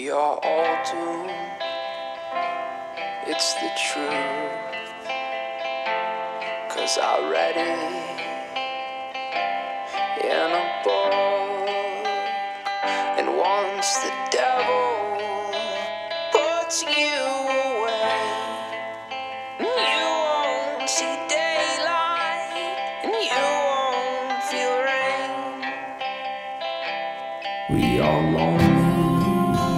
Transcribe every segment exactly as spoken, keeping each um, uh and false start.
we are all doomed. It's the truth, 'cause I read it in a book. And once the devil puts you away, you won't see daylight and you won't feel rain. We are lonely,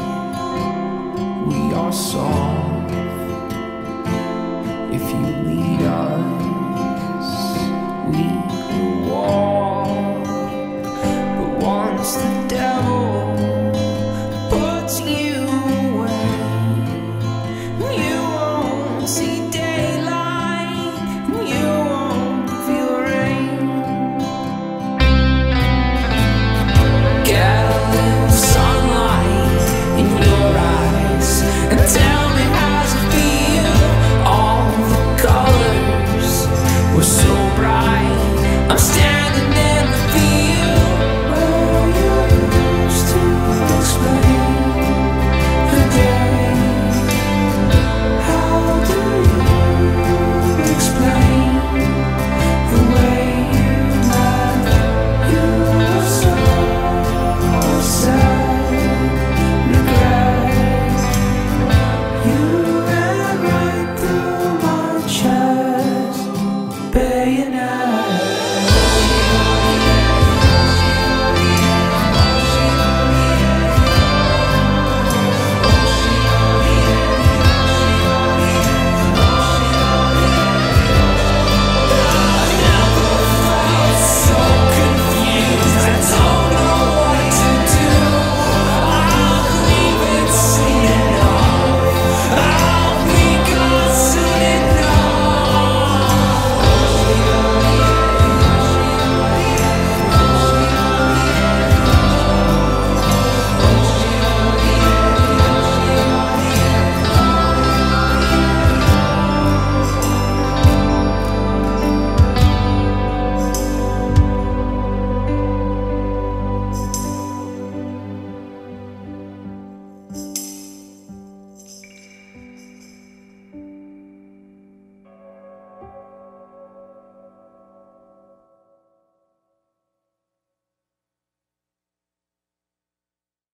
we are soft. If you lead us, we will walk. But once the devil